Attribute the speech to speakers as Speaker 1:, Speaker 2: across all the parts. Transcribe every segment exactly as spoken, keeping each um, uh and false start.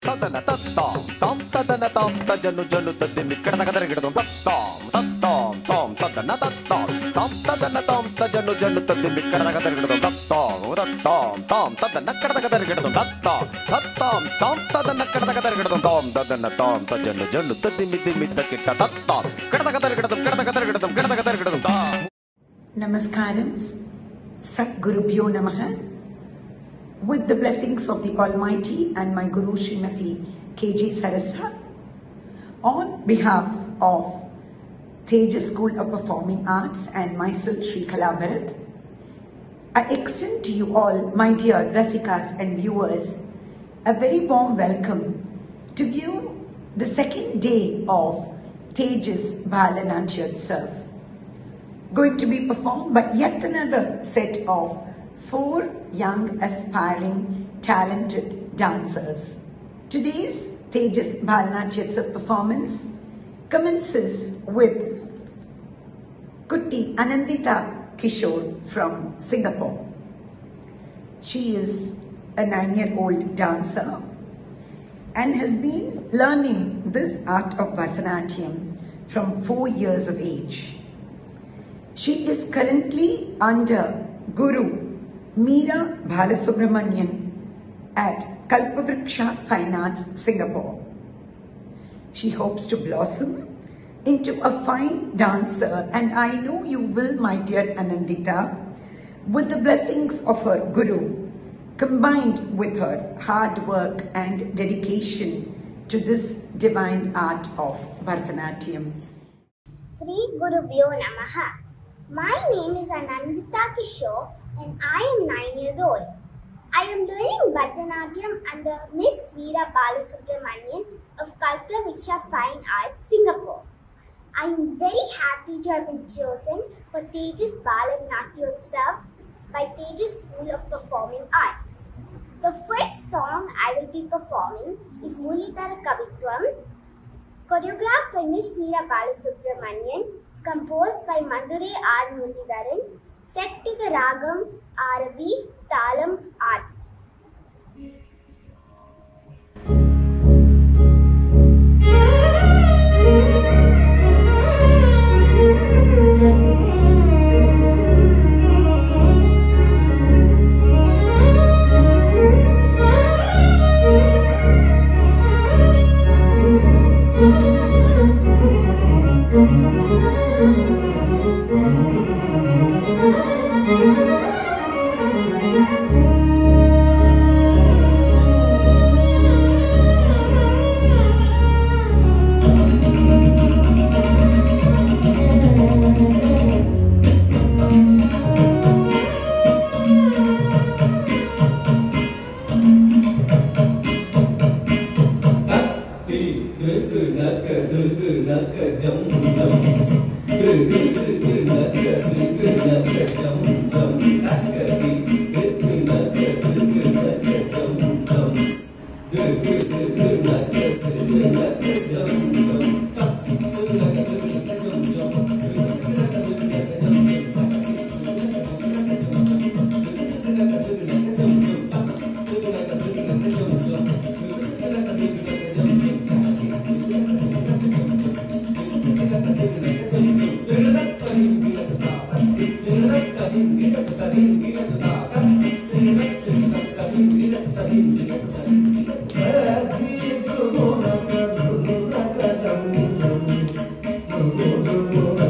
Speaker 1: tadana tattam tam tadana tam tajanu janu tadimi kadana kadana kadam tattam tattam tam tadana tattam tam tadana tam tajanu janu tadimi kadana kadana kadam tattam tattam tam tadana kadana kadana kadam tattam tattam tam tadana kadana kadana kadam tam tadana tam tajanu janu tadimi dimi takita tattam kadana kadana kadam kadana kadana kadam kadana kadana kadam tam.
Speaker 2: Namaskaram, Satgurubhyo Namaha. With the blessings of the Almighty and my Guru Srimati K J Sarasa, on behalf of Tejas School of Performing Arts and myself Sri Kala Bharat, I extend to you all, my dear Rasikas and viewers, a very warm welcome to view the second day of Tejas Bhalanatyotsava, going to be performed by yet another set of four young, aspiring, talented dancers. Today's Tejas Bhalanatyotsava performance commences with Kutti Anandita Kishore from Singapore. She is a nine-year-old dancer and has been learning this art of Bharatanatyam from four years of age. She is currently under Guru Meera Balasubramanian at Kalpavriksha Fine Arts, Singapore. She hopes to blossom into a fine dancer, and I know you will, my dear Anandita, with the blessings of her Guru, combined with her hard work and dedication to this divine art of Bharatanatyam.
Speaker 3: Sri Gurubhyo Namaha. My name is Anandita Kishore and I am nine years old. I am learning Bharatanatyam under Miss Meera Balasubramanian of Kalpavriksha Fine Arts, Singapore. I am very happy to have been chosen for Tejas Bhalanatyotsava by Tejas School of Performing Arts. The first song I will be performing is Mulitara Kavitvam, choreographed by Miss Meera Balasubramanian, composed by Madurai R. Muralidharan, set to the Ragam Arabi Talam Adi.
Speaker 4: Oh,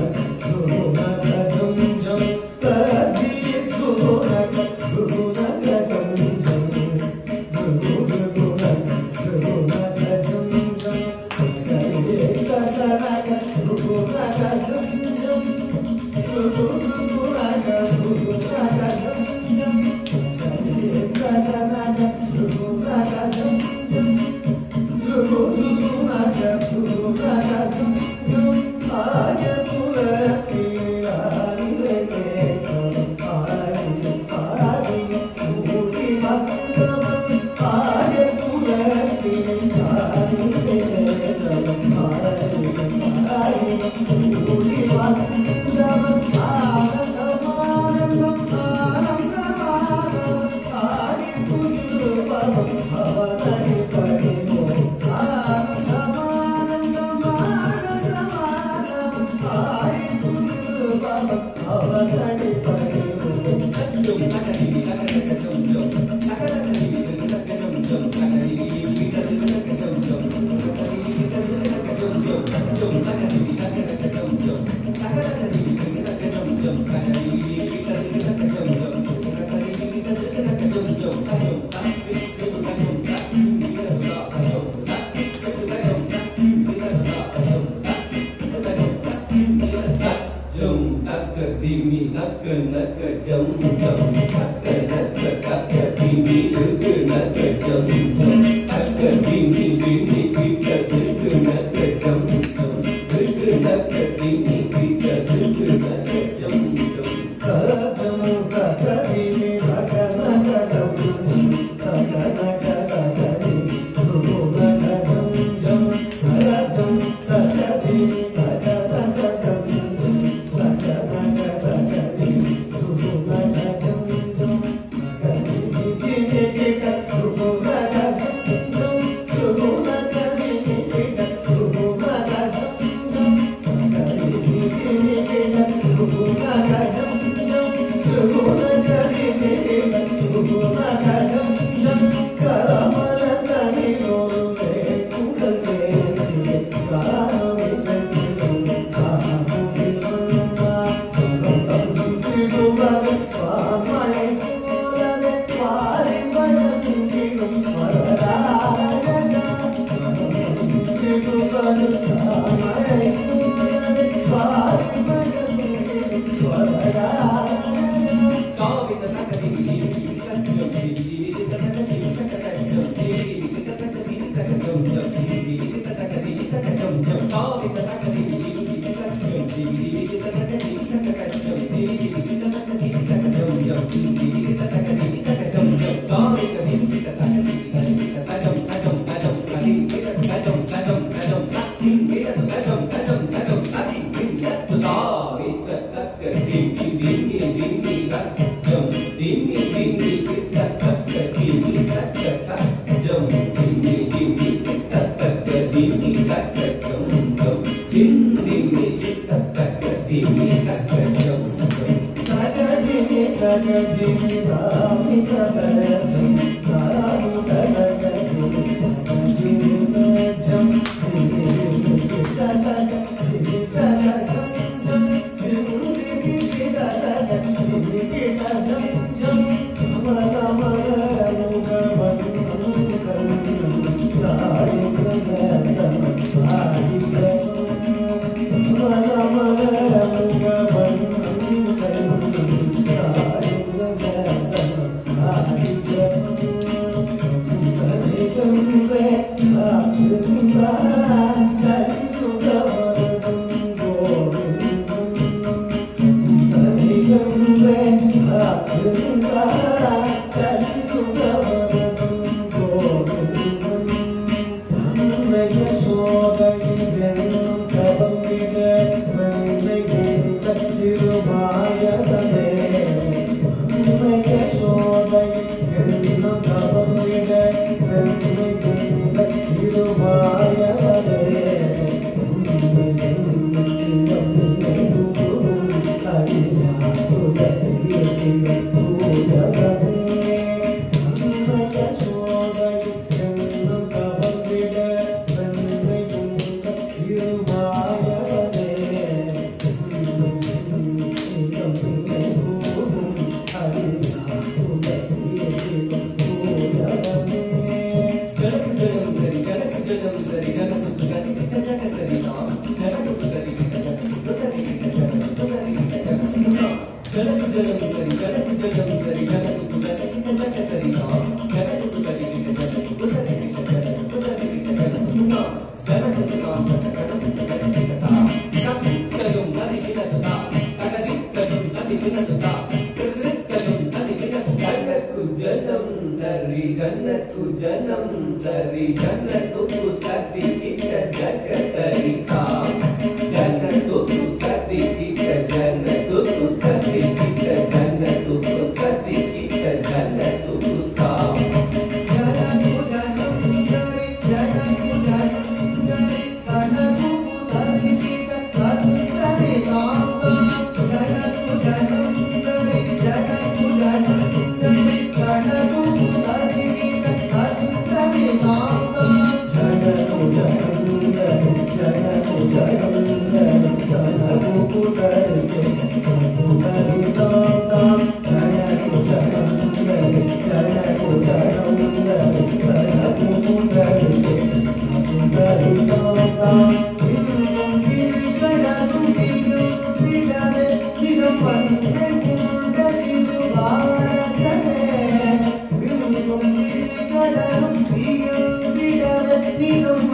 Speaker 4: Jana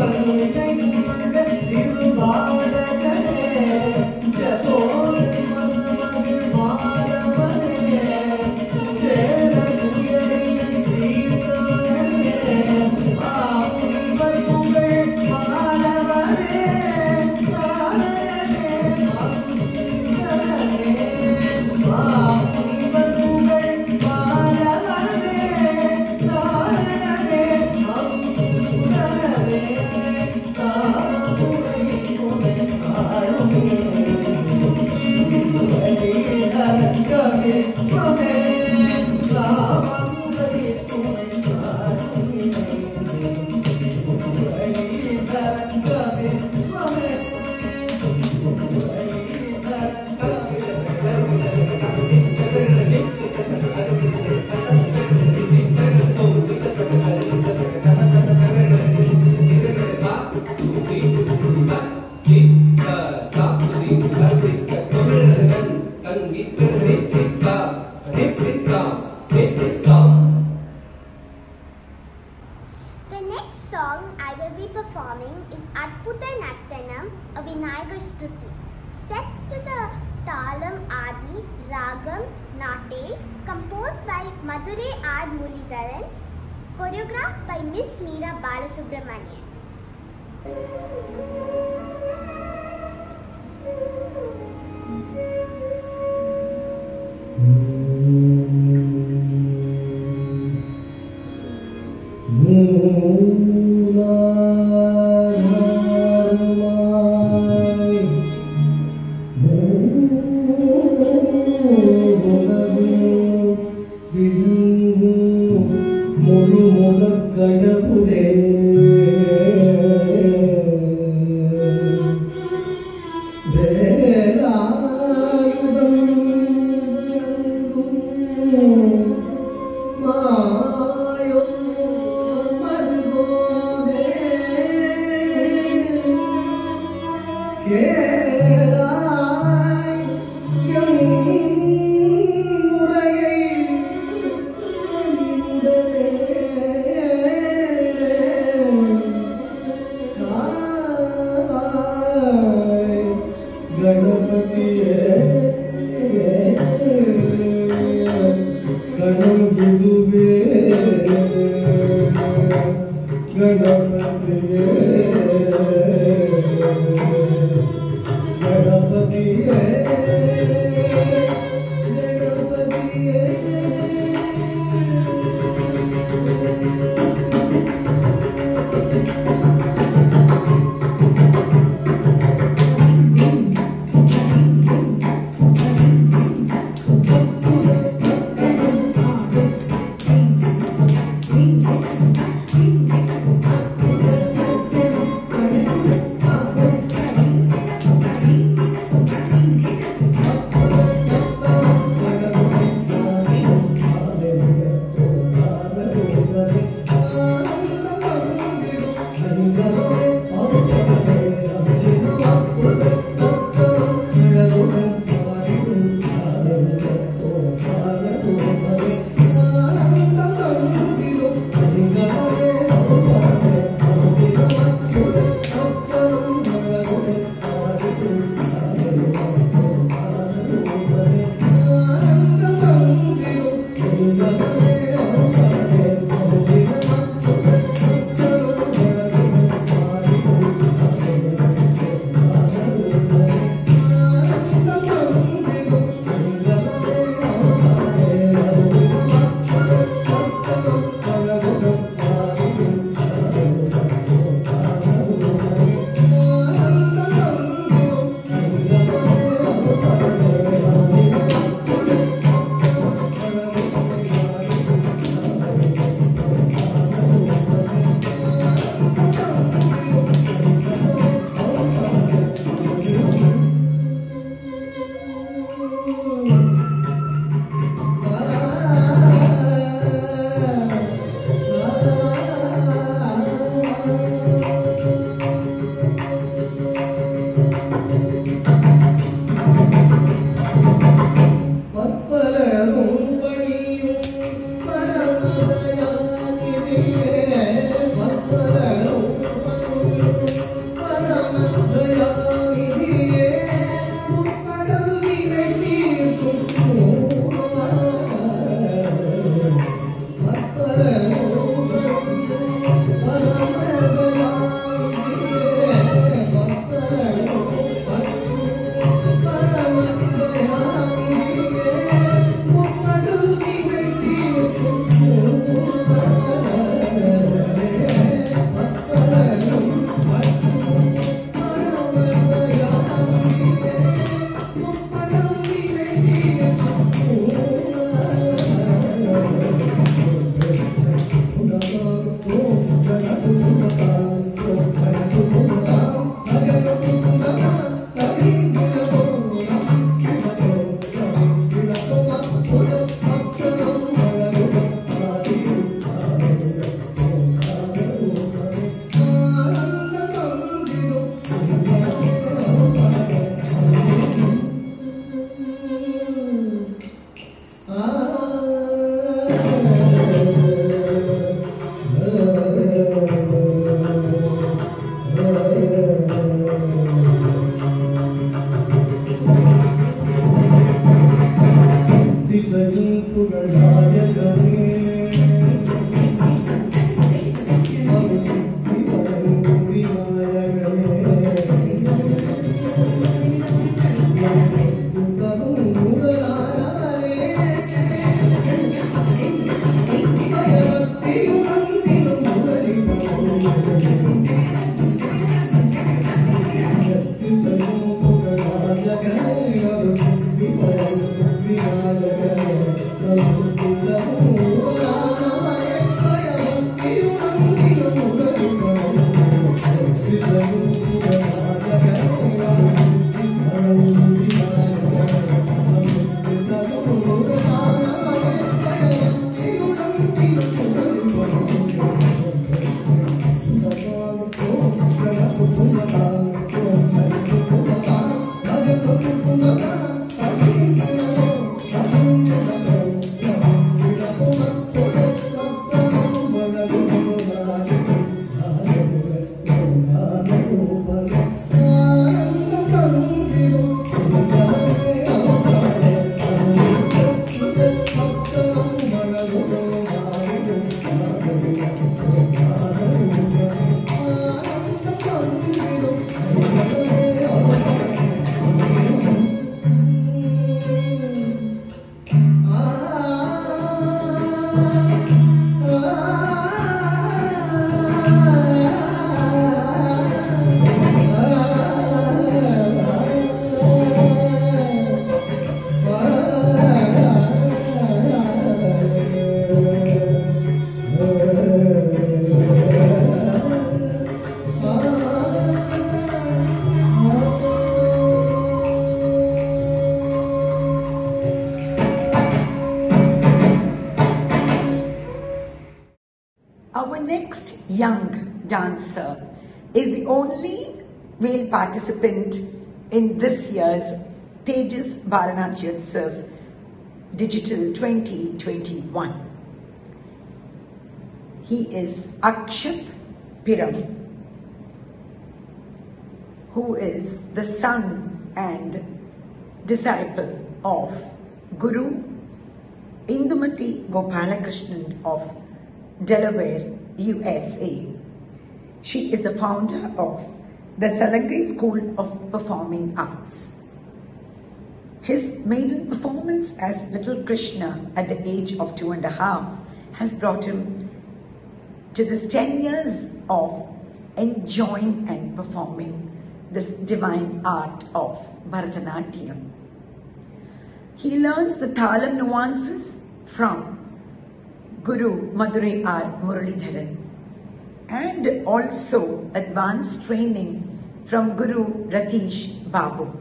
Speaker 3: Choreographed by Miss Meera Balasubramanian.
Speaker 4: Thank you.
Speaker 2: young dancer, is the only male participant in this year's Tejas Bharatanatyotsav Digital twenty twenty-one. He is Akshat Piram, who is the son and disciple of Guru Indumati Gopalakrishnan of Delaware, U S A. She is the founder of the Salangai School of Performing Arts. His maiden performance as Little Krishna at the age of two and a half has brought him to this ten years of enjoying and performing this divine art of Bharatanatyam. He learns the Thalam nuances from Guru Madurai R. Muralidharan and also advanced training from Guru Ratish Babu.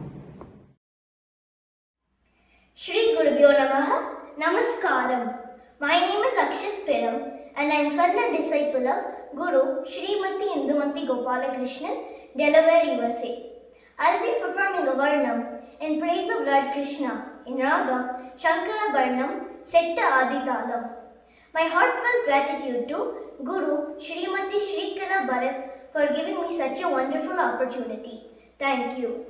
Speaker 4: Shri Gurubhyo Namaha, Namaskaram. My name is Akshat Piram and I am son and disciple of Guru Srimati Indumati Gopalakrishnan, Delaware, U S A. I will be performing a Varnam in praise of Lord Krishna in Ragam Shankara Varnam Setta Adi Talam. My heartfelt gratitude to Guru Srimati Shrikala Bharat for giving me such a wonderful opportunity. Thank you.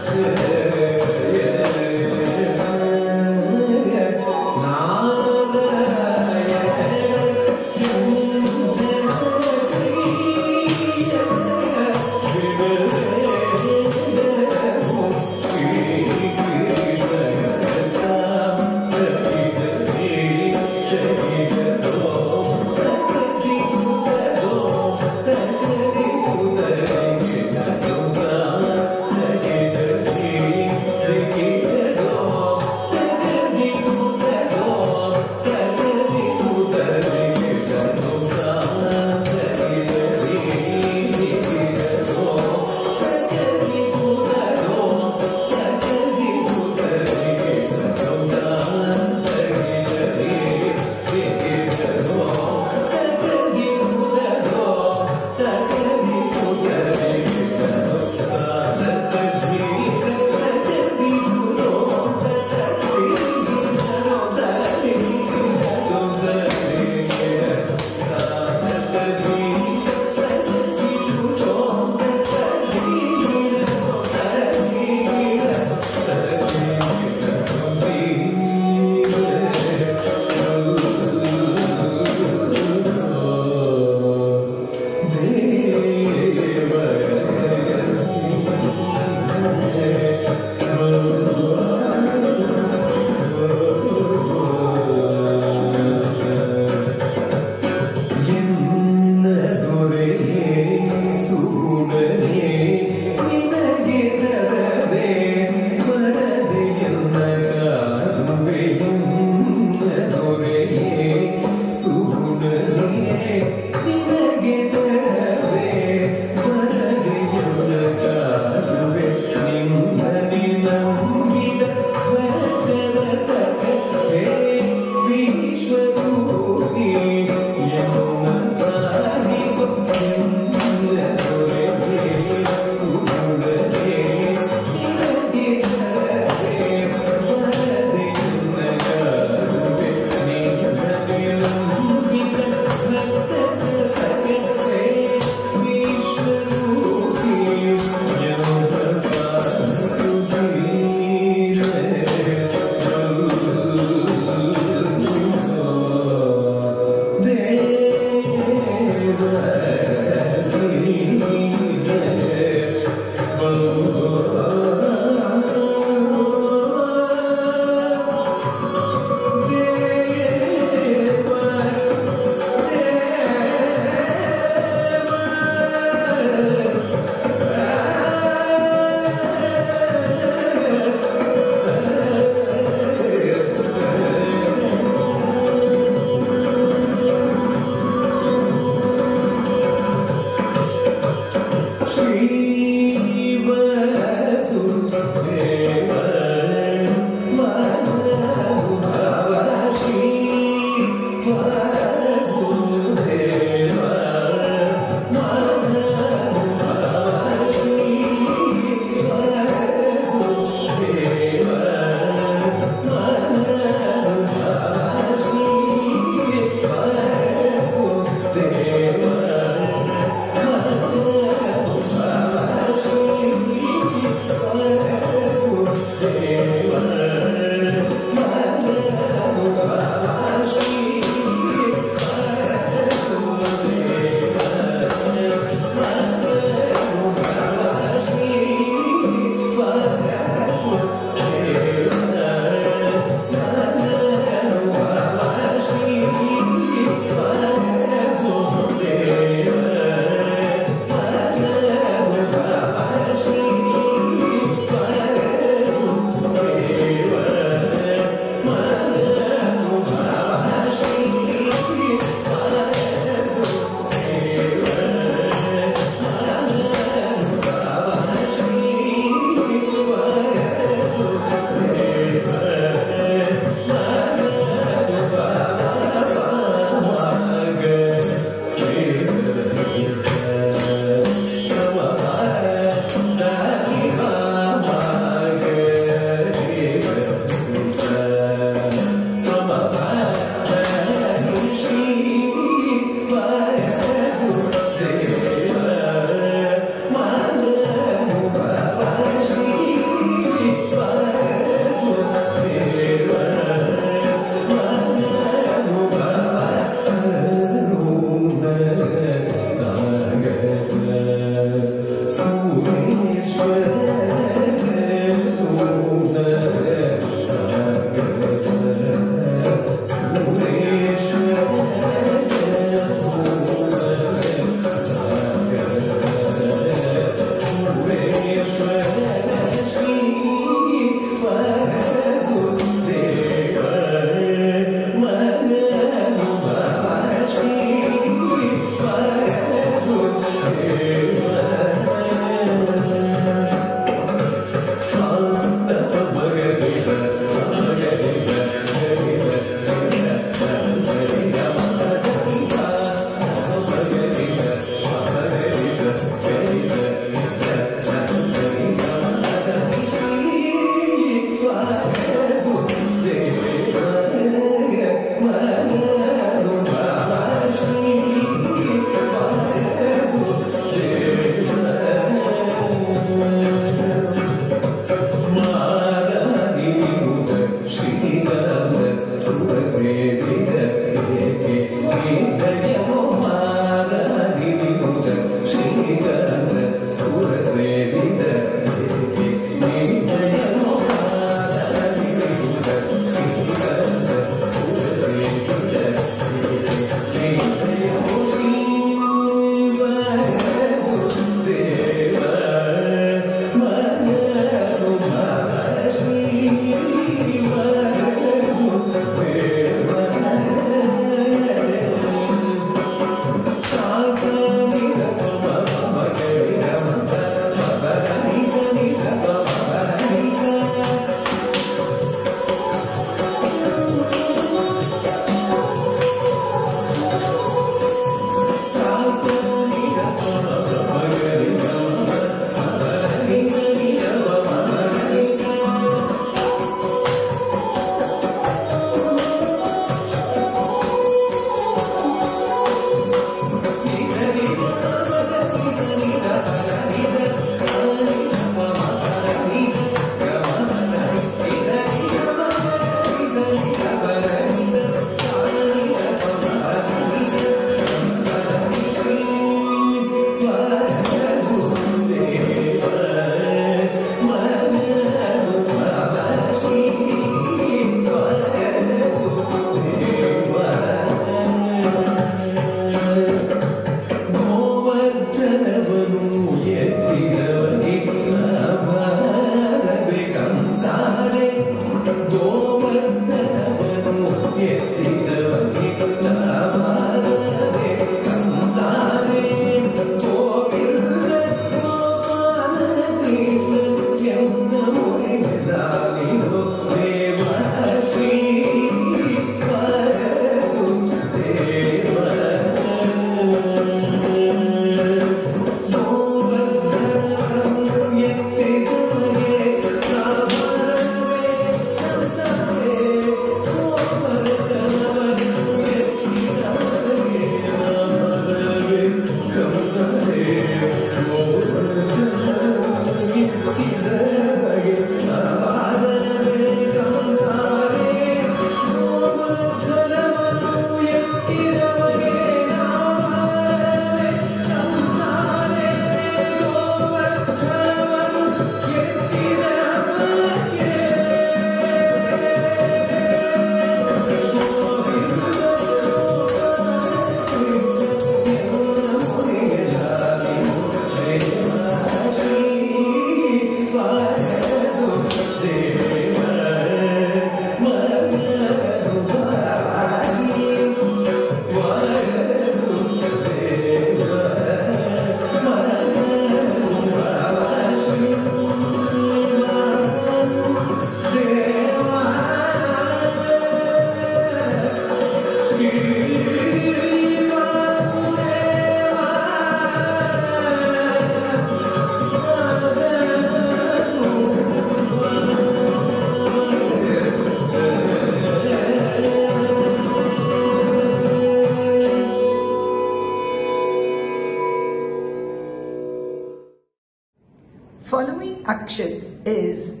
Speaker 2: Following Akshit is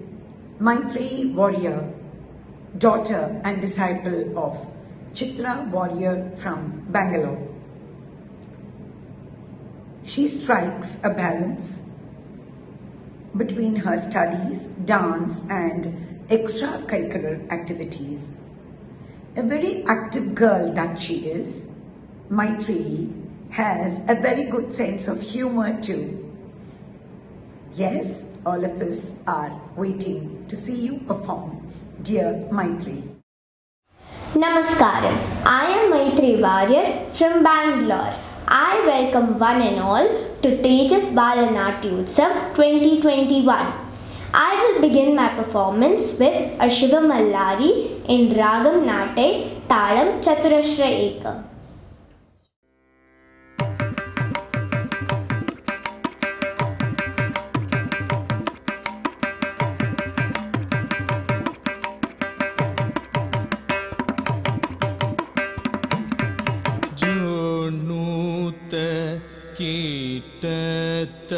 Speaker 2: Maitri Warrior, daughter and disciple of Chitra Warrior from Bangalore. She strikes a balance between her studies, dance and extracurricular activities. A very active girl that she is, Maitri has a very good sense of humor too. Yes, all of us are waiting to see you perform, dear Maitri.
Speaker 5: Namaskaram. I am Maitri Warrior from Bangalore. I welcome one and all to Tejas Balanatyotsava twenty twenty-one. I will begin my performance with a Shiva Mallari in Ragam Nate Talam Chaturashra Ekam.
Speaker 6: कीटत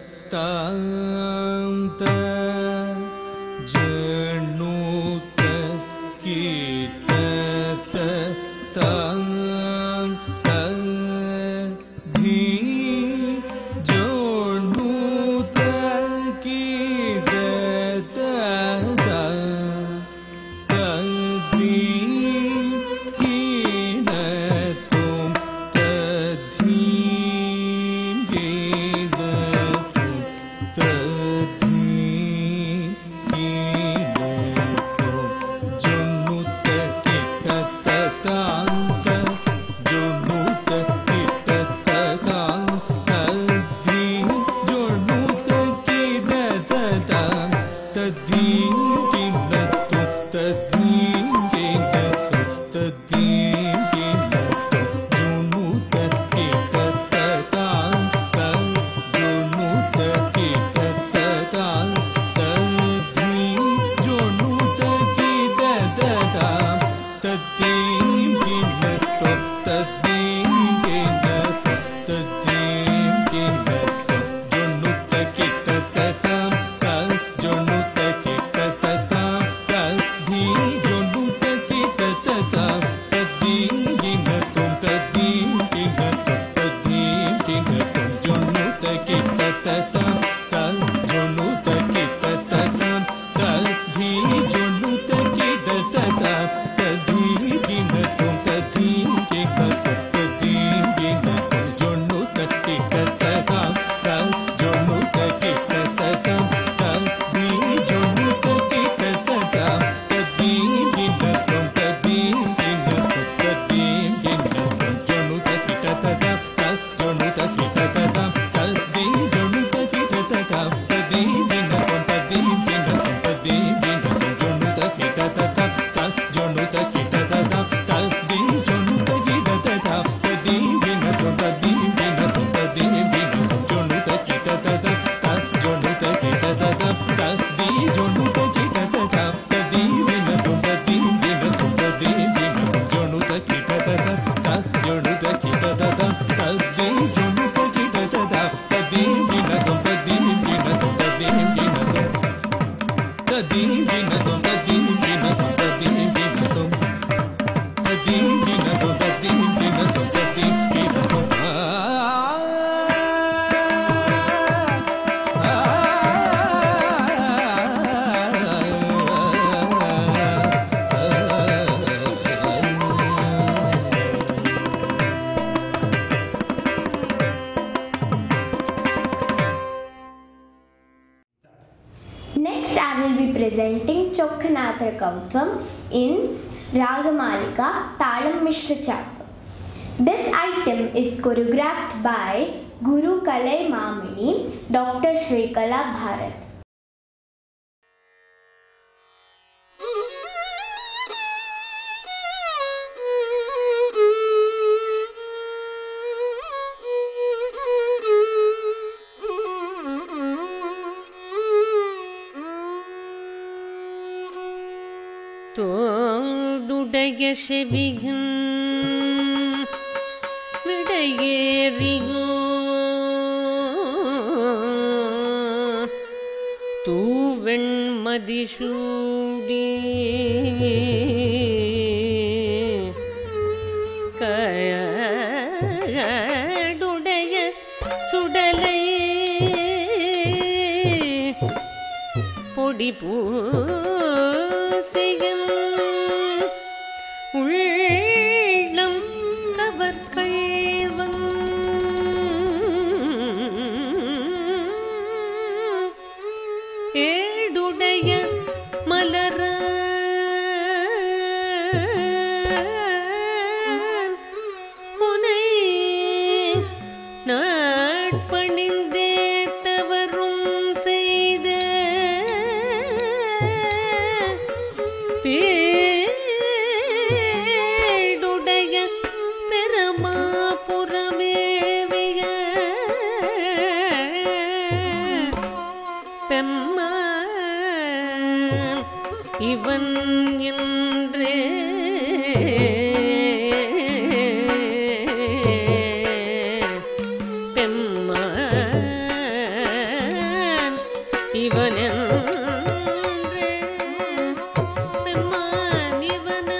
Speaker 6: तांत जनुत कीटत
Speaker 5: Next, I will be presenting Chokkanatha Kautvam in Ragamalika Talam Mishra Chappa. This item is choreographed by Guru Kalai Mamani, Doctor Shrikala Bharat.
Speaker 7: தோடுடைய செவிகன் விடையேறியோ தூவெண் மதிசூடி கயடுடைய சுடலை பொடி பூ உள்ளம் கவர்கள்வன் ஏடுடைய மலர முனை நாட்பணிந்தே தவறும் செய்த பெருமாபுரமேவிய பெம்மான் இவன் என்றே பெம்மான் இவன் என்றே பெம்மான் இவன்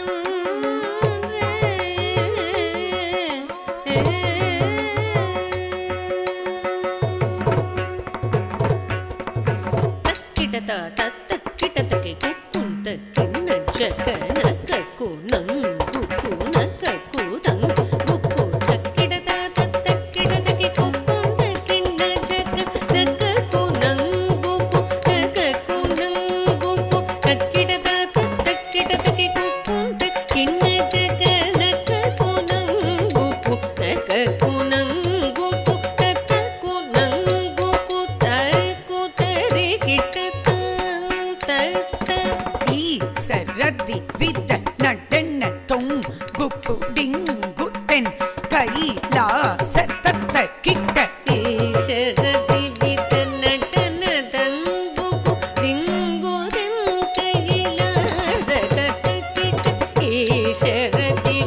Speaker 7: கிடத தத்த கிடதके குக்குந்த கிண்ண ஜகன கக்கு நங்கு குனக குதங் குக்கு தக்கிடத தத்த கிடதके குக்குந்த கிண்ண ஜகன கக்கு நங்கு குனக குனங்கு தக்கிடத தத்த கிடதके குக்குந்த கிண்ண ஜகன கக்கு நங்கு குனக குனங்கு தத்த குனங்கு தக்கு தரி கிட்ட
Speaker 8: சரதி வித நடன தொங்கு டிங்கு தென் கைலாச தத்த கிட்ட
Speaker 7: ஈஸ்வரதி வித நடன தங்கு டிங்கு தென் கைலாச தத்த கிட்ட ஈஸ்வரதி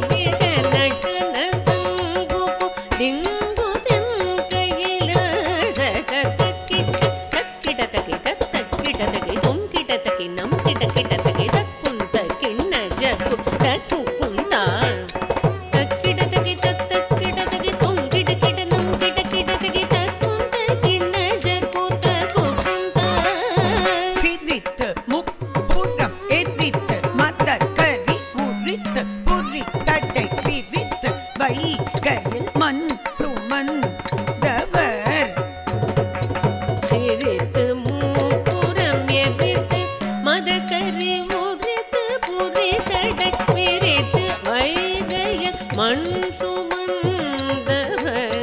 Speaker 7: மண் சுமந்தவர்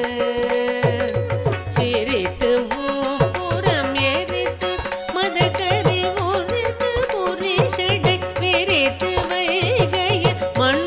Speaker 7: சிரித்து மூப்புறம் எரித்து மதக்கரி ஒழித்து புரிஷடை விரித்து வைகைய மண்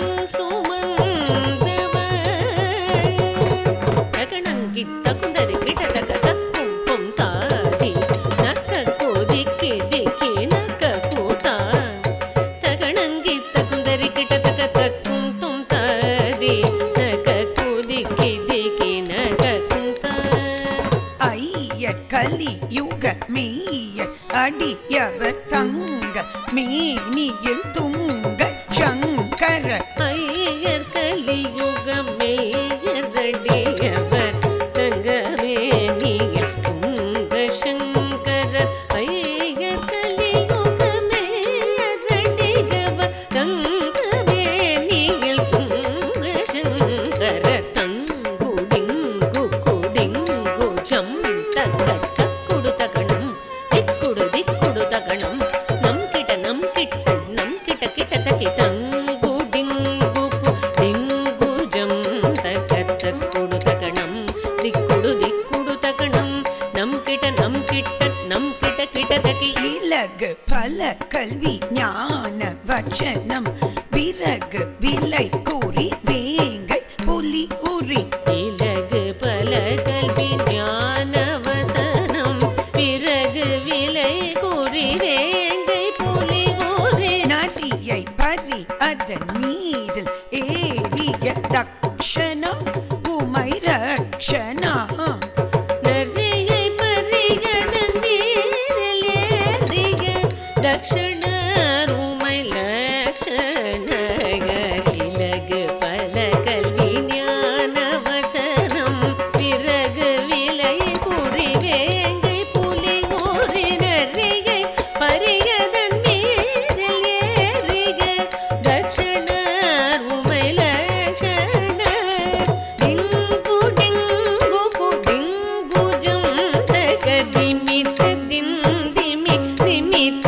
Speaker 7: சுமந்தவர் தகணங்கி தகுந்தரி கிடதக தக்கும் பொம் தாதி நக்க கோதிக்கி திக்கி நக்க கூத்தா தகணங்கி தகுந்தரி கிடதக தக்கும் தும் தாதி நக்க கோதிக்கி திக்கி நக்க கூத்தா
Speaker 8: ஐயர் கலி யுக மெய்யர் அடியவர் தங்க மேனியில் துங்க சங்கர
Speaker 7: ஐயர் கலியுக மேயரடியவர் தங்கமேனியில் துங்க சங்கர ஐயர் கலியுக மேயரடியவர் தங்கமேனியில் துங்க சங்கர தங்குடிங்கு குடிங்கு ஜம் தக்க தக்குடு தகணம் திக்குடு திக்குடு தகணம் நம் கிட்ட நம் கிட்ட நம் கிட்ட கிட்ட தக்கி தங்கு டிங்கு பு டிங்கு ஜம் தக்க தக்குடு தகணம் திக்குடு திக்குடு தகணம் நம் கிட்ட நம் கிட்ட நம் கிட்ட கிட்ட தக்கி
Speaker 8: இலகு பல கல்வி ஞான வச்சனம் விறகு விலை கூறி வேங்கை புலி உரி
Speaker 7: இலகு பல கல்வி ஞான வசனம் பிறகு விலை கூறி வேங்கை புலி கூறி
Speaker 8: நதியை பறி அதன் மீதில் ஏறிய தக்ஷணம் உமை ரக்ஷணா
Speaker 7: நரியை பறியதன் மீதில் ஏறிய தக்ஷணர் உமை லக்ஷணகர் இலகு பல கல்வி ஞான வச்சனம் பிறகு விலை கூறி வேங்கை புலி கூறி நரியை பறியதன் மீதில் ஏறிய தக்ஷணர் உமை லக்ஷணர் டிங்கு டிங்கு குடிங்கு ஜம் தக திமித திம் திமி திமித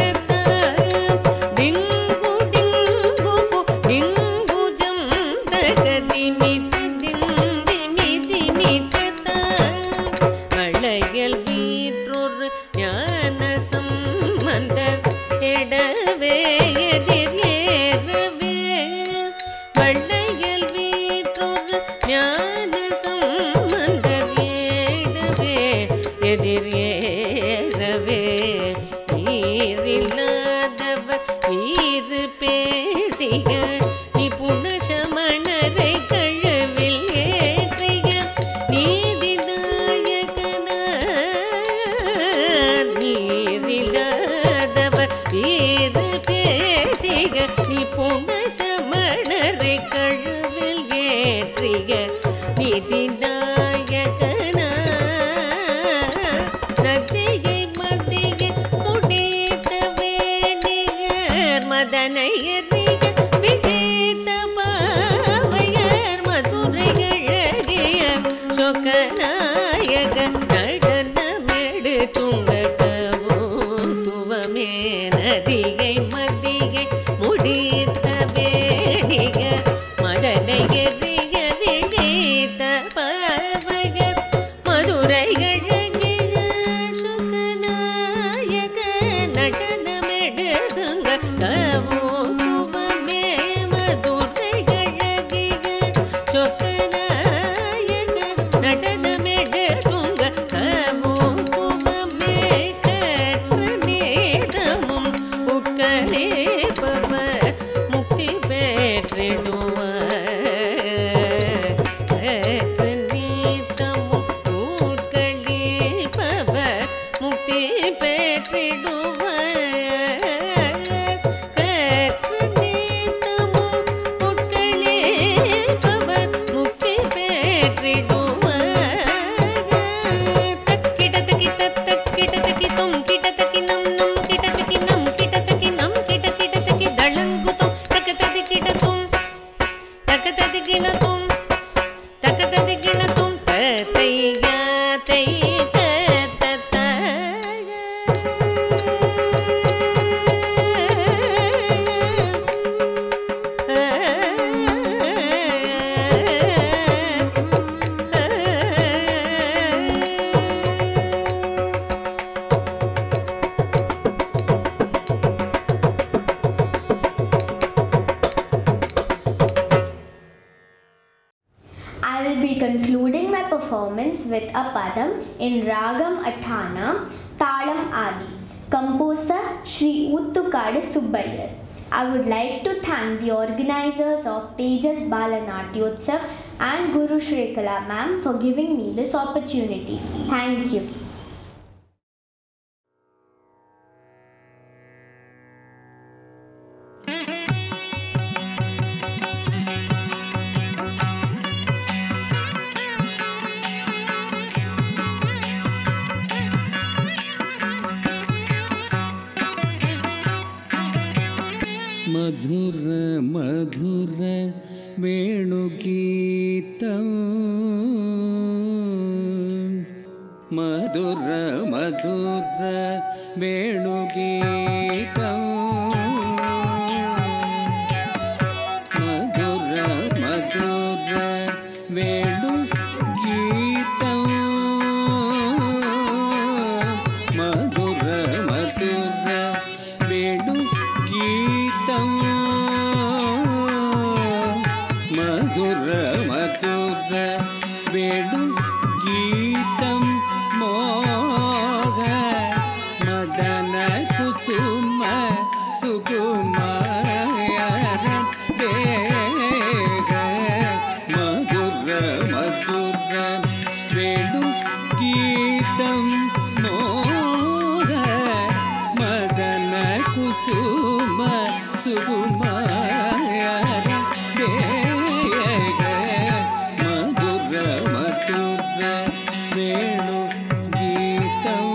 Speaker 7: டிங்கு டிங்கு குடிங்கு ஜம் தக திமித திம் திமி திமித வளையல் வீற்றொரு ஞான சம்பந்த இடவே எதிர் ஏறவே வளையல் வீற்றொரு ஞான சம்பந்த இடவே எதிர் ஏறவே நீரில்லாதவர் வீறு பேசிய நிபுண சமணரை கழுவில் ஏற்றிய நீதிநாயகனார் நீரில்லாதவர் வீறு பேசிய நிபுண சமணரை கழுவில் ஏற்றிய நீதிநாயகனார் நதியை மதிய முடித்த வேணியர் மதனை எறிய விழித்த பாவையர் மதுரை அழகிய சொக்கநாயக நடனமெடு துங்கக்கவோ துவமே நதியை மதியை முடித்த வேணிய மதனை எறிய விழித்த பாவையர் மதுரை அழகிய சொக்கநாயக நடனமெடுதுங்க கவோ துவமே மதுரை அழகிய சொக்கநாயக நடனமெடுதுங்க கவோ துவமே கற்ற நேதமும் உட்கணேபவர் முக்தி பெற்றிடுவார் கற்ற நீத்தமும் உட்கணேபவர் முக்தி பெற்றிடுவார் கற்ற நீத்தமும் உட்கணேபவர் முக்தி பெற்றிடுவார் தக்கிட தக்கி தக்கிட தக்கி தும் கிட தக்கி நம் நம் கிட தக்கி நம் கிட தக்கி நம் கிட கிட தக்கி தளங்கு தும் தக்க ததி கிட தும் தக்க ததி கிண தும் தக்க ததி கிண தும் தையா தை தத்த
Speaker 5: concluding my performance with a padam in Ragam Athana, Talam Adi, composer Shri Uttukadu Subbayar. I would like to thank the organizers of Tejas Balanatyotsava and Guru Shrikala ma'am for giving me this opportunity. Thank you.
Speaker 6: मधुर मधुर वेणुगीतं मधुर मधुर वेणुगीतं मधुर मधुर वेणुगीतं मधुर मधुर वेणुगीतं मधुर मधुर वेणुगीतं मोह मदन कुसुम सुकुमार देह मधुर मधुर वेणुगीतं मोह मदन कुसुम सुकुमार देह मधुर मधुर वेणुगीतं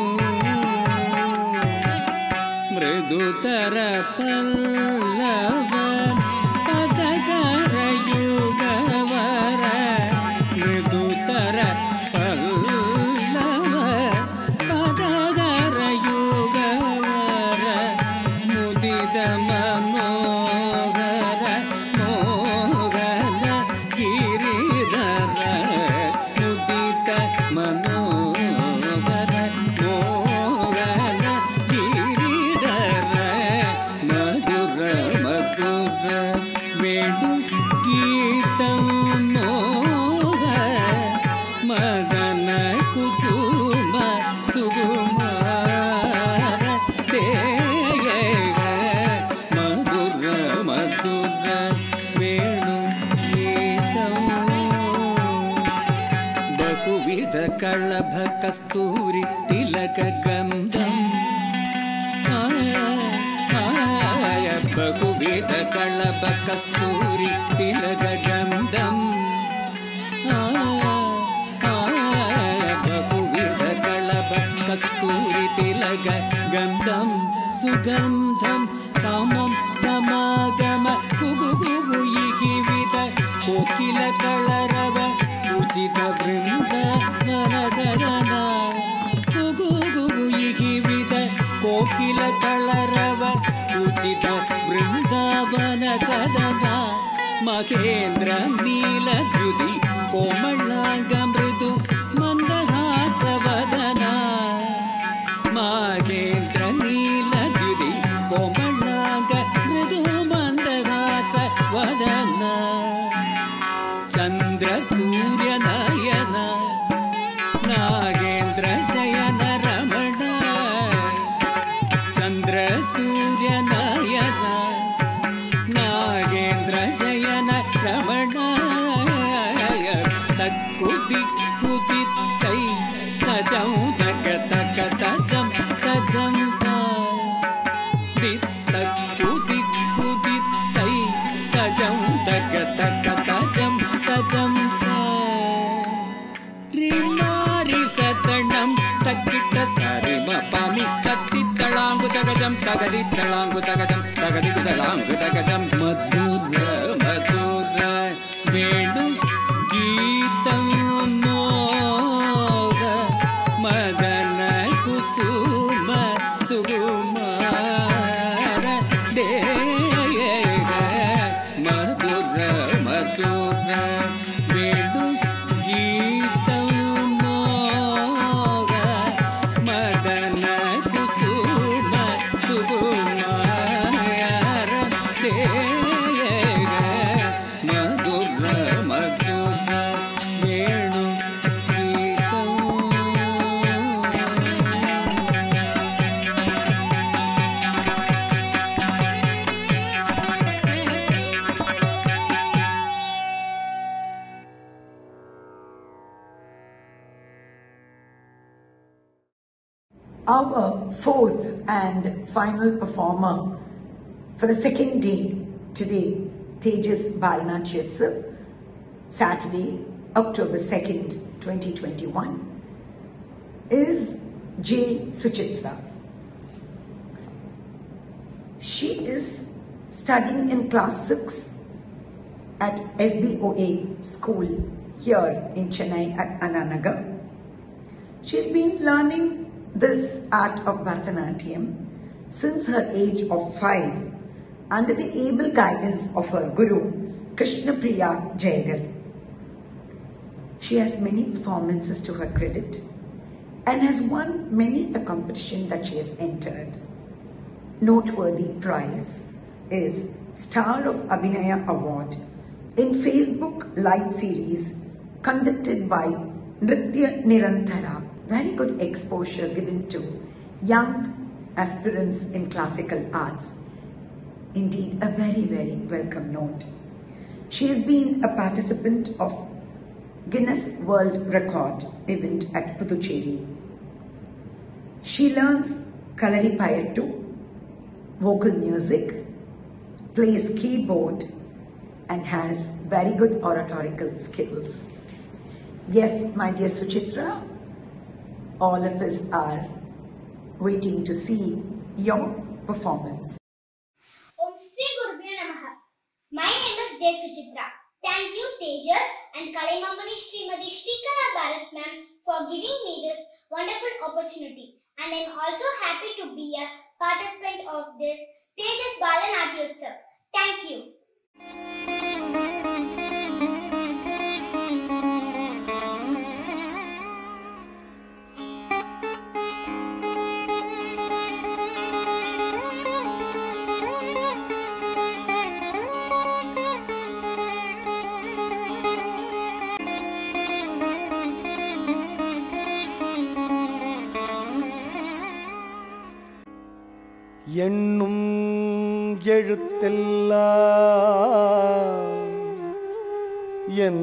Speaker 6: मृदुतर पल्लव पदकर युगवर मृदुतर पल्लव पदकर युगवर मुदित मनोहर मोहन गिरिधर मुदित मनोहर मोहन गिरिधर मधुर मधुर वेणुगीतं मोह मदन कुसुम सुकुमार देह मधुर मधुर वेणुगीतं बहुविध कलभ कस्तूरी तिलक गन्धं बहुविध कलभ कस्तूरी तिलक गन्धं बहुविध कलभ कस्तूरी तिलक गन्धं सुगन्धं समं समागम कुगु कुगु इहिविद कोकिल कलरव उचित वृन्द वनसरन कुगु कुगु इहिविद कोकिल कलरव उचित वृन्दावन सदन महेन्द्र नीलद्युति कोमलांग मृदु मन्दहासवदन महेन्द्र नीलद्युति कोमलांग मृदु मन्दहासवदन चन्द्र सूर्य नयन नागेन्द्र शयन रमण चन्द्र सूर्य नयन नागेन्द्र शयन रमण तक्कुदि कुदित्तै तजं तक तक तजं तजं दित्तक्कुदि कुदित्तै तजं तक तक तजं तजं रिमारि सतणं तक्किट सारिम पामि तत्तित्तळाङ्गु तगजं तगदित्तळाङ्गु तगजं तगदित्तळाङ्गु तगजं मधुर मधुर वेणुगीतं मोह मदन कुसुम सुकुमार देह मधुर मधुर वेणुगीतं मोह मदन कुसुम सुकुमार देह
Speaker 2: Our fourth and final performer for the second day today, Tejas Balanatyotsava, Saturday, October second, twenty twenty-one, is J. Suchitra. She is studying in class six at S B O A school here in Chennai at Anna Nagar. She's been learning this art of Bharatanatyam since her age of five under the able guidance of her guru, Krishna Priya Jayagar. She has many performances to her credit and has won many a competition that she has entered. Noteworthy prize is Star of Abhinaya Award in Facebook live series conducted by Nritya Nirantara. Very good exposure given to young aspirants in classical arts. Indeed, a very, very welcome note. She has been a participant of Guinness World Record event at Puducherry. She learns Kalaripayattu, vocal music, plays keyboard, and has very good oratorical skills. Yes, my dear Suchitra, all of us are waiting to see your performance.
Speaker 3: Om Shri Gurubhyo Namaha. My name is J. Suchitra. Thank you Tejas and Kalimamani Srimati Shrikala Bharat ma'am for giving me this wonderful opportunity. And I am also happy to be a participant of this Tejas Balanatyotsava. Thank you.
Speaker 9: எண்ணும் எழுத்தெல்லாம் என்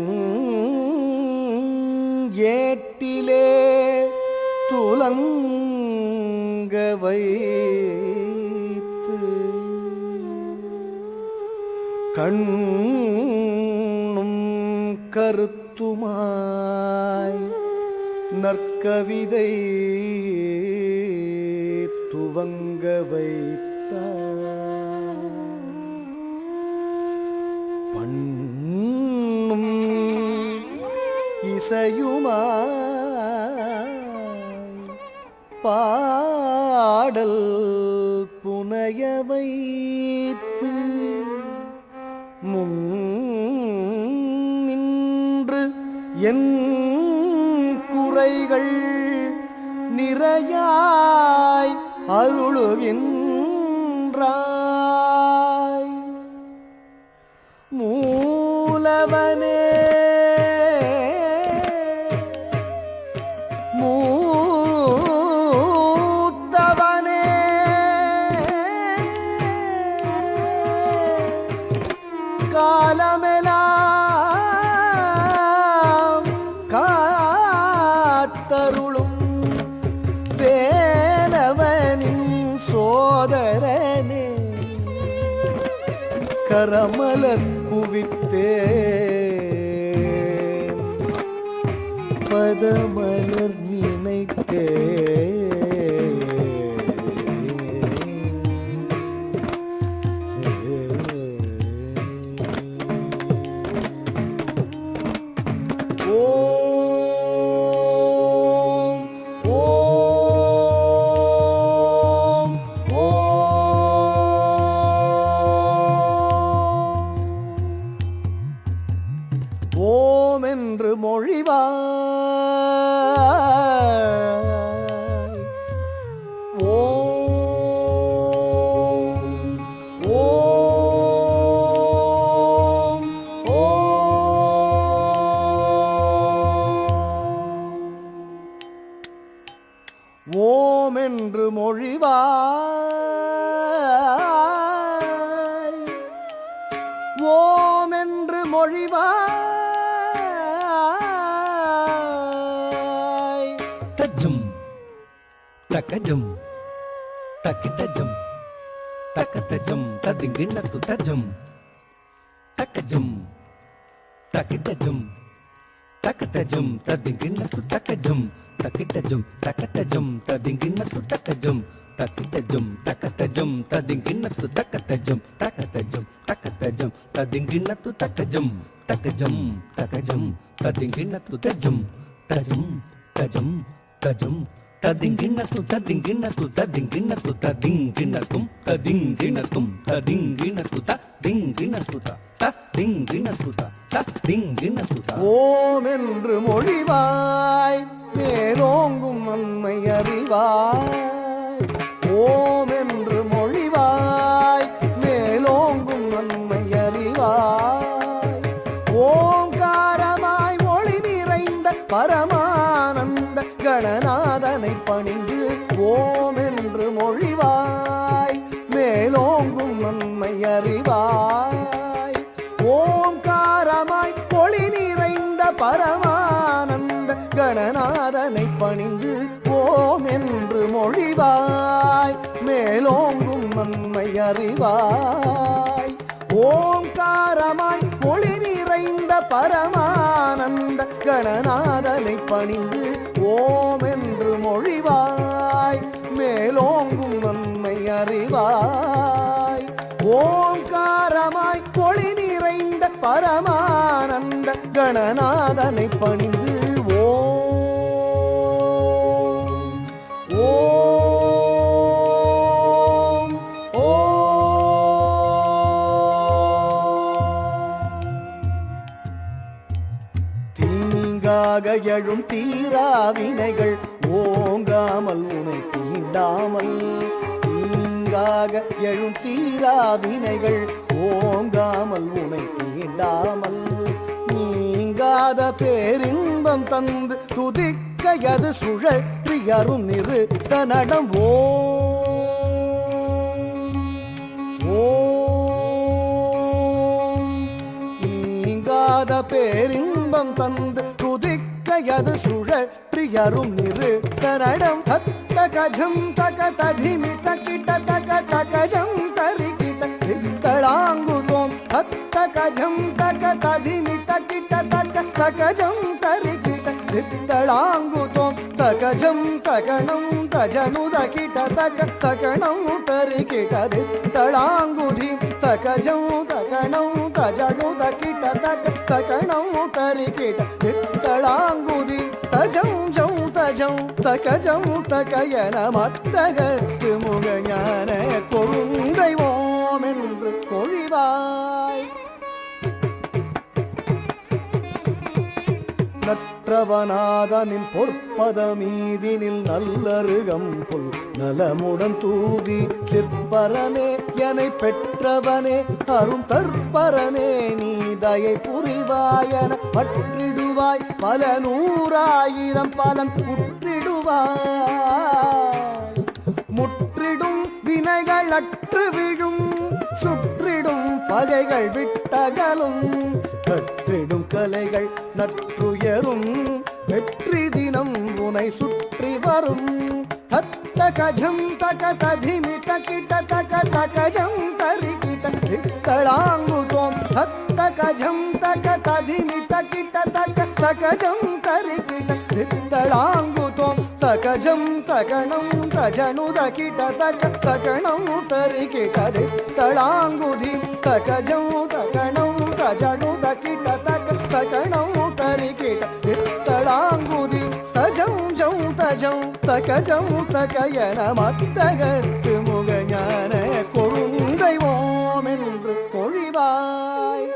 Speaker 9: ஏட்டிலே துலங்க வைத்து கண்ணும் கருத்துமாய் நற்கவிதை துவங்க வைத்தார். பண்ணும் இசையுமாய் பாடல் புனைய வைத்து முன் நின்று என் குறைகள் நிறையாய் அருளுகின்றாய். மூலவனே மூத்தவனே காலமெல்லாம் காத்தருளும் வேலவனின் சோதரனே கரமலர் குவித்தேன் பதமலர் நினைத்தேன். ஓம் என்று மொழிவாய். ஓம் ஓம் ஓம் ஓம் என்று மொழிவாய். ஓம் என்று மொழிவாய்.
Speaker 6: takajum takitajum takatajum tadinginatu tajum takajum takitajum takatajum tadinginatu takajum takitajum takatajum tadinginatu takajum takitajum takatajum tadinginatu takatajum takatajum takatajum tadinginatu takajum takajum takajum tadinginatu tajum tajum tajum tajum tadinginatu tadinginatu tadinginatu tadinginatum tadinginatum tadinginatu tadinginatu tadinginatu tadinginatu
Speaker 9: ஓம் என்று மொழிவாய் மேலோங்கும் நன்மை அறிவாய் ஓம் என்று மொழிவாய் மேலோங்கும் நன்மை அறிவாய் ஓங்காரமாய் ஒளி நிறைந்த பரமானந்த கணநாதனை பணிந்து ஓம் என்று மொழிவாய் மேலோங்கும் நன்மை அறிவாய் ஓங்காரமாய் ஒளி நிறைந்த பரமானந்த கணநாதனை பணிந்து ஓம் என்று மொழிவாய் மேலோங்கும் நன்மை அறிவாய் ஓங்காரமாய் ஒளி நிறைந்த பரமானந்த கணநாதனை பணிந்து ஓம் என்று மொழிவாய் மேலோங்கும் நன்மை அறிவாய் ஓங்காரமாய் ஒளி நிறைந்த பரமானந்த கணநாதனை பணிந்து ஓம் ஓம் ஓம் தீங்காக எழும் தீராவினைகள் ஓங்காமல் உனை தீண்டாமல் தீங்காக எழும் தீராவினைகள் ஓங்காமல் உனை தீண்டாமல் நீங்காத பேரின்பம் தந்து துதிக்கையது சுழற்றி அரும் நிறுத்த நடம் ஓம் நீங்காத பேரின்பம் தந்து துதிக்கையது சுழற்றி அரும் நிறுத்த நடம் தத்த கஜம் தக ததிமி தக்கிட்ட தக தகஜம் தரிக்கிட்ட தித்தளாங்குதோம் தத்த கஜம் தக ததிமி தக்கிட்ட தக தகஜம் தரிக்கிட்ட தித்தளாங்குதோம் தகஜம் தகணம் தஜனுதகிட்ட தக தகணம் தரிக்கிட்ட தித்தளாங்குதி தகஜம் தகணம் தஜனுதகிட்ட தக தகணம் தரிக்கிட்ட தித்தளாங்குதி தஜம் ஜம் தஜம் தகஜம் தகயன மத்தகத்து முகஞான கொழுந்தை ஓம் என்று மொழிவாய் நற்றவநாதனின் பொற்பதமீதினில் நல்லருகம் புல் நலமுடன் தூவி சிற்பரனே எனை பெற்றவனே அரும் தற்பரனே நீ தயை புரிவாயன பற்றிடுவாய் பல நூறாயிரம் பலன் உற்றிடுவாய் முற்றிடும் வினைகள் அற்று விழும் சுற்றிடும் பகைகள் விட்டகலும் கற்றிடும் கலைகள் நற்றுயரும் வெற்றி தினம் உனை சுற்றி வரும் தத்த கஜம் தக ததிமி தக்கிட்ட தக தகஜம் தரிக்கிட்ட தித்தளாங்குதோம் தத்த கஜம் தக ததிமி தக்கிட்ட தக தகஜம் தரிக்கிட்ட தித்தளாங்குதோம் தகஜம் தகணம் தஜனுதகிட்ட தக தகணம் தரிக்கிட்ட தித்தளாங்குதி தகஜம் தகணம் தஜனுதகிட்ட தக தகணம் தரிக்கிட்ட தித்தளாங்குதி தஜம் ஜம் தஜம் தகஜம் தகயன மத்தகத்து முகஞான கொழுந்தை ஓம் என்று மொழிவாய்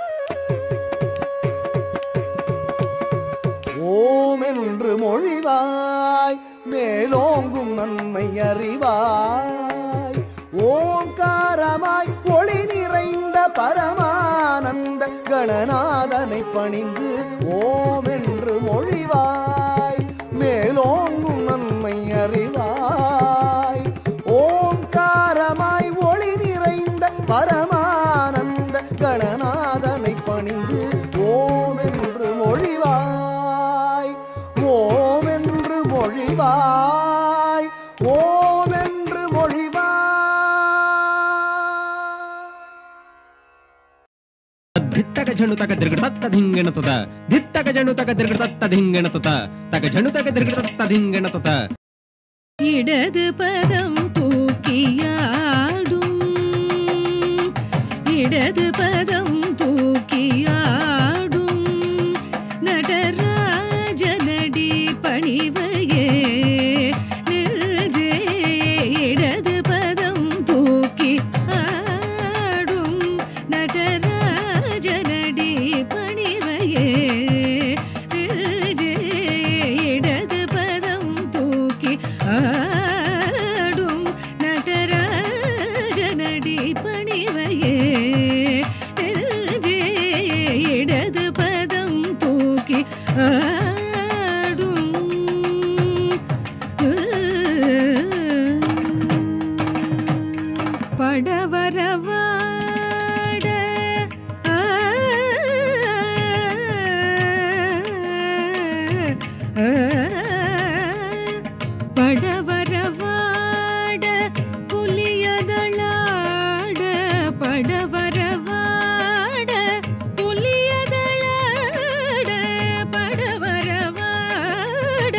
Speaker 9: ஓம் என்று மொழிவாய் மேலோங்கும் நன்மை அறிவாய் ஓங்காரமாய் ஒளி நிறைந்த பரமானந்த கணநாதனை பணிந்து ஓம் என்று மொழிவாய் மேலோங்கும் நன்மை அறிவாய் ஓங்காரமாய் ஒளி நிறைந்த பரமானந்த கணநாதனை பணிந்து ஓம் என்று மொழிவாய் ஓம் என்று மொழிவாய்
Speaker 10: ಝಣು ತಕ ದಿರ್ಗಡ ತತ್ತ ಧಿಂಗೆಣ ತುತ ದಿತ್ತಕ ಜಣು ತಕ ದಿರ್ಗಡ ತತ್ತ ಧಿಂಗೆಣ ತುತ ತಕ ಜಣು ತಕ ದಿರ್ಗಡ ತತ್ತ ಧಿಂಗೆಣ ತುತ
Speaker 11: இடது பதம் தூக்கியாடும் இடது பதம் தூக்கியாடும் நடராஜனடி பணிவையே நில்ஜே இடது பதம் தூக்கி ஆடும் நடராஜனடி பணிவையே நில்ஜே இடது பதம் தூக்கி ஆடும் நடராஜனடி பணிவையே நில்ஜே இடது பதம் தூக்கி ஆடும் படவரவாட படவரவாட புலியதளாட படவரவாட புலியதளாட படவரவாட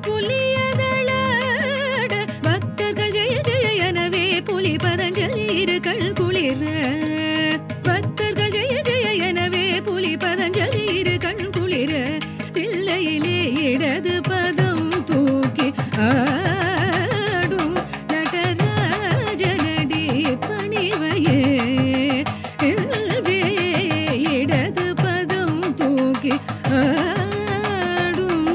Speaker 11: புலியதளாட பக்தர்கள் ஜெய ஜெய எனவே புலி பதஞ்சலிர்கள் குளிர பக்தர்கள் ஜெய ஜெய எனவே புலி பதஞ்சலிர்கள் குளிர தில்லையிலே இடது பதம் தூக்கி ஆடும் நடராஜனடி பணிவையே இடது பதம் தூக்கி ஆடும்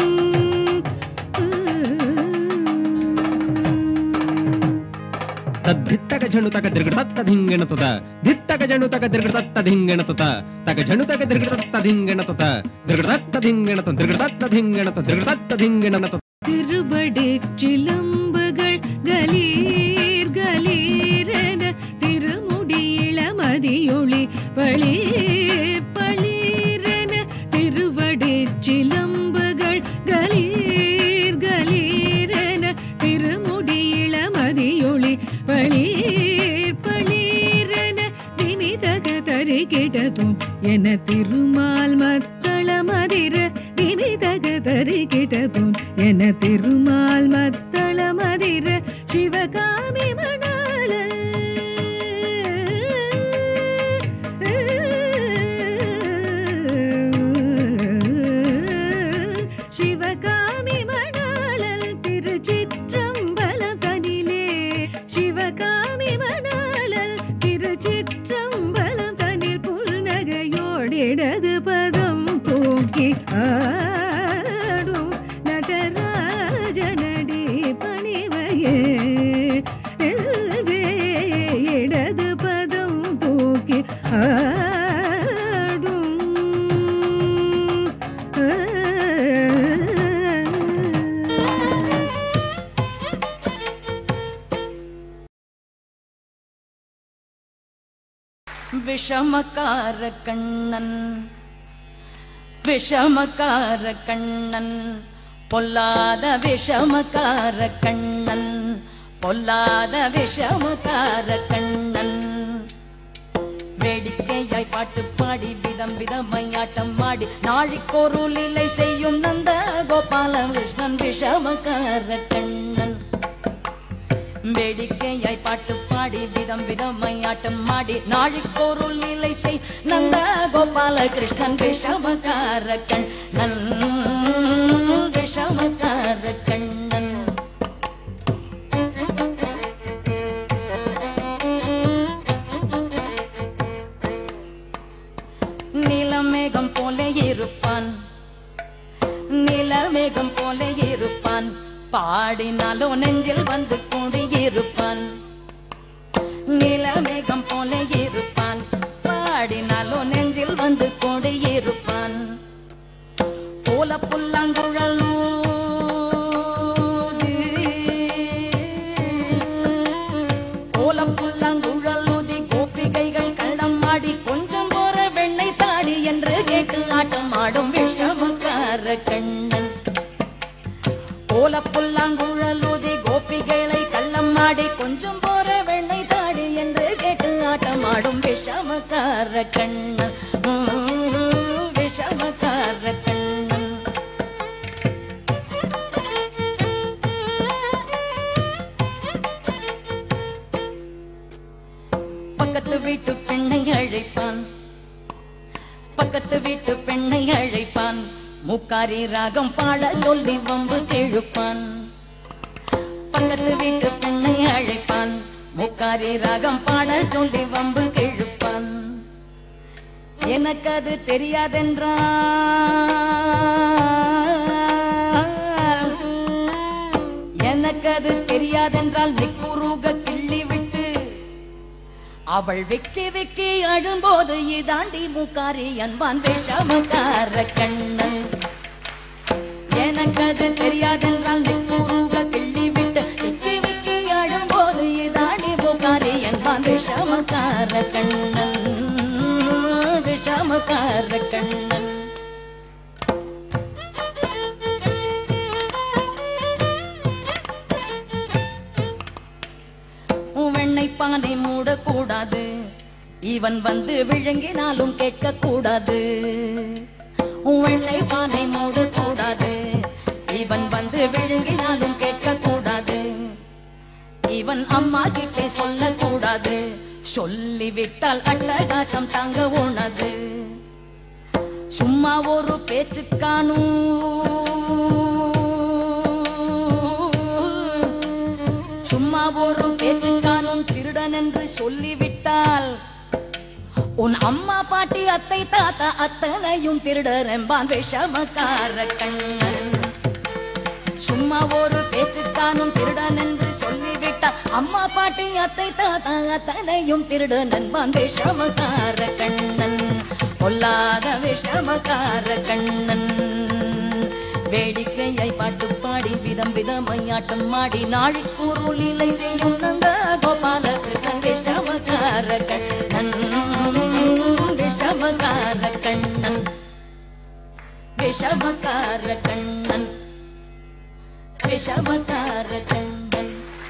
Speaker 10: ತದ್ದಿತ್ತಕ ಝಣು ತಕ ದಿರ್ಗಡ ತತ್ತ ಧಿಂಗೆಣ ತುತ ದಿತ್ತಕ ಜಣು ತಕ ದಿರ್ಗಡ ತತ್ತ ಧಿಂಗೆಣ ತುತ ತಕ ಜಣು ತಕ ದಿರ್ಗಡ ತತ್ತ ಧಿಂಗೆಣ ತುತ ದಿರ್ಗಡ ತತ್ತ ಧಿಂಗೆಣ ತುತ ದಿರ್ಗಡ ತತ್ತ ಧಿಂಗೆಣ ತುತ ದಿರ್ಗಡ ತತ್ತ ಧಿಂಗೆಣ ತುತ
Speaker 11: திருவடி சிலம்புகள் கலீர் கலீரென திருமுடி இளமதியொளி பளீர் பளீரென திருவடி சிலம்புகள் கலீர் கலீரென திருமுடி இளமதியொளி பளீர் பளீரென திமிதக தரிகிடதும் என திருமால் மத்தள மதிர திமிதக தரிகிடதும் என திருமால் மத்தள மதிர சிவகாமி மணால சிவகாமி மணாளல் திருச்சிற்றம்பலம் தனிலே சிவகாமி மணாளல் திருச்சிற்றம்பலம் தனில் புல்நகையோடிடது பதம் தூக்கி ஆடும் நடராஜனடி பணிவையே இடது பதம் தூக்கி ஆடும்
Speaker 12: விஷமக்கார கண்ணன் விஷமக்கார கண்ணன் பொல்லாத விஷமக்கார கண்ணன் பொல்லாத விஷமக்கார கண்ணன் வேடிக்கையாய் பாட்டு பாடி விதம் விதமாய் ஆட்டம் ஆடி நாழிக்கொரு லீலை செய்யும் நந்த கோபால கிருஷ்ணன் விஷமக்கார கண்ணன் வேடிக்கையாய் பாட்டு பாடி விதம் விதமாய் ஆட்டம் ஆடி நாழிக்கொரு லீலை செய் நந்த கோபால கிருஷ்ணன் விஷமக்கார கண்ணன் விஷமக்கார கண்ணன் நிலமேகம் போல இருப்பான் நிலமேகம் போல இருப்பான் பாடினாலோ நெஞ்சில் வந்து கூடியிருப்பான் நிலமேகம் போல இருப்பான் பாடினாலோ நெஞ்சில் வந்து கூடியிருப்பான் போல புல்லாங்குழல் போல புல்லாங்குழல் ஊதி கோபிகைகள் கள்ளம் ஆடி கொஞ்சம் போற வெண்ணெய் தாடி என்று கேட்டு ஆட்டம் ஆடும் விஷமக்கார கண்ணன் போல புல்லாங்குழலூதி கோபிகளை கள்ளம் ஆடி கொஞ்சம் போற வெண்ணெய் தாடி என்று கேட்டு ஆட்டம் ஆடும் விஷமக்கார கண்ணன் முக்காரி ராகம் பாட சொல்லி வம்பு கிழுப்பான் பக்கத்து வீட்டு பெண்ணை அழைப்பான் முக்காரி ராகம் பாட சொல்லி வம்பு கிழுப்பான் எனக்கு அது தெரியாதென்றால் எனக்கு அது தெரியாதென்றால் நிக்குருக கிள்ளி விட்டு அவள் விக்கி விக்கி அழும்போது இதாண்டி முக்காரி அன்பான் விஷமக்கார கண்ணன் எனக்கு அது தெரியாதென்றால் நிக்குருக கிள்ளி விட்டு விக்கி விக்கி அழும்போது இதாண்டி முக்காரி அன்பான் விஷமக்கார கண்ணன் விஷமக்கார கண்ணன் வெண்ணை பானை மூடக்கூடாது இவன் வந்து விழுங்கினாலும் கேட்க கூடாது வெண்ணை பானை மூடக்கூடாது இவன் வந்து விழுங்கினாலும் கேட்க கூடாது இவன் அம்மா கிட்டே சொல்லக்கூடாது சொல்லிவிட்டால் அட்டகாசம் தாங்க உணது சும்மா ஒரு பேச்சு காணும் சும்மா ஒரு பேச்சு காணும் திருடன் என்று சொல்லிவிட்டால் உன் அம்மா பாட்டி அத்தை தாத்தா அத்தனையும் திருடர் என்பான் விஷமக்கார கண்ணன் சும்மா ஒரு பேச்சு காணும் திருடன் என்று சொல்லிவிட்டால் அம்மா பாட்டி அத்தை தாத்தா அத்தனையும் திருடன் என்பான் விஷமக்கார கண்ணன் பொல்லாத விஷமக்கார கண்ணன் வேடிக்கையை பாட்டு பாடி விதம் விதமையாட்டம் மாடி நாழிக்கூறு லீலை செய்யும் நந்த கோபால கிருஷ்ணன் விஷமக்கார கண்ணன் விஷமக்கார கண்ணன் விஷமக்கார கண்ணன் விஷமக்கார கண்ணன்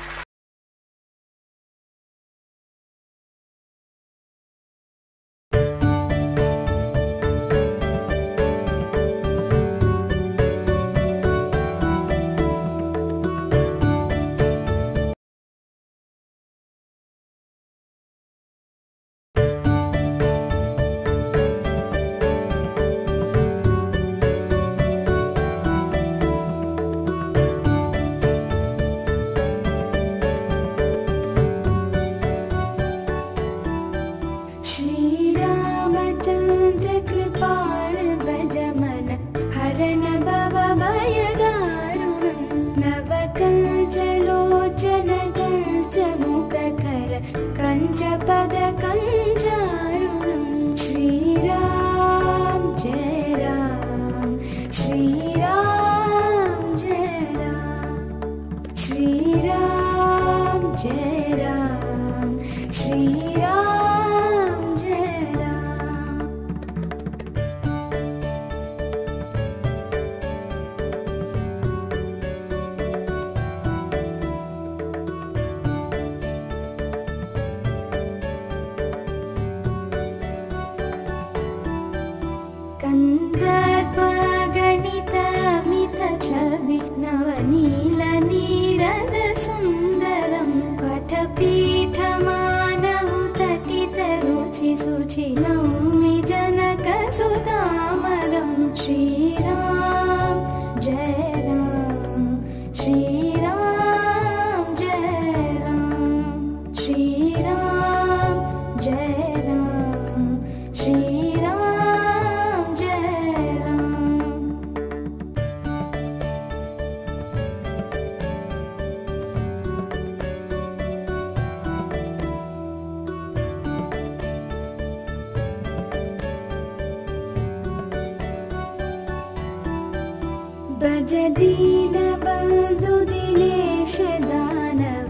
Speaker 13: भजदीन बन्धु दिनेश दानव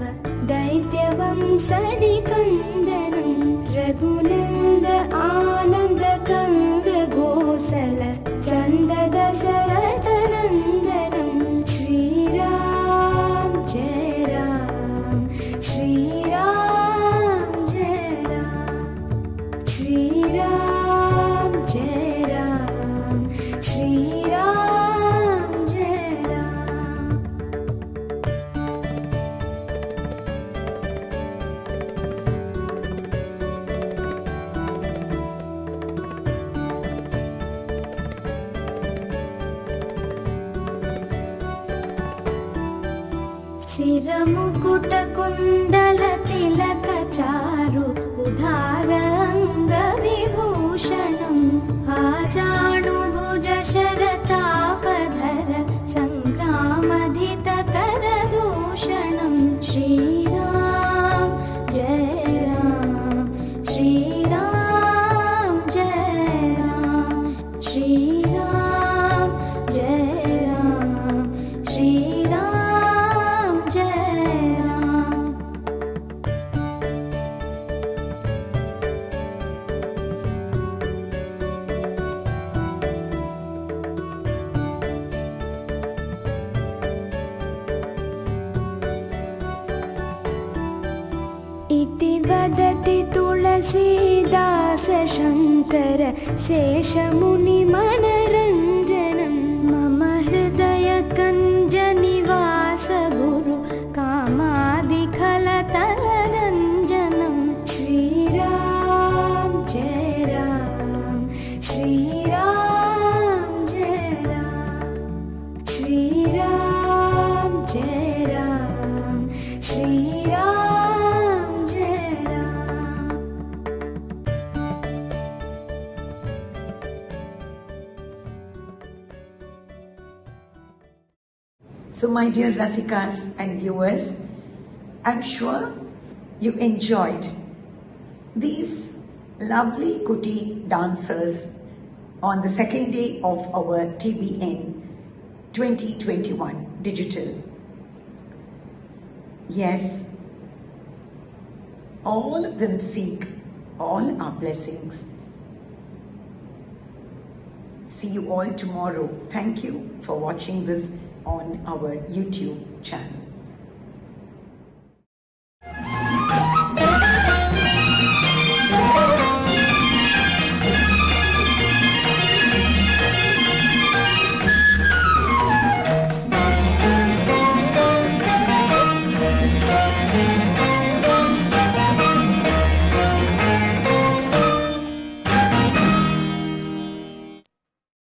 Speaker 13: दैत्यवंशनिकन्दनं रघुनन्द आनन्द कन्द गोसल चन्द दशरथनन्दनं श्रीराम जय राम श्रीराम जय राम श्रीराम जय राम श्रीराम सिरमुकुटकुण्डलतिलकचारु उदाराङ्गविभूषणम् आजानुभुजशरतापधर सङ्ग्रामधितकरदूषणं श्रीराम जय राम श्रीराम जय राम श्रीराम जय राम श्रीराम जय राम इति वदति तुलसीदास शङ्कर शेषमुनिमनरञ्जनं मम हृदयकञ्जनिवास गुरु कामादिखलतररञ्जनं श्रीराम जय राम श्रीराम जय राम श्रीराम जय राम श्रीराम जय Ram
Speaker 2: So, my dear Rasikas and viewers, I'm sure you enjoyed these lovely Kuti dancers on the second day of our T B N twenty twenty-one digital. Yes, all of them seek all our blessings. See you all tomorrow. Thank you for watching this on our YouTube channel.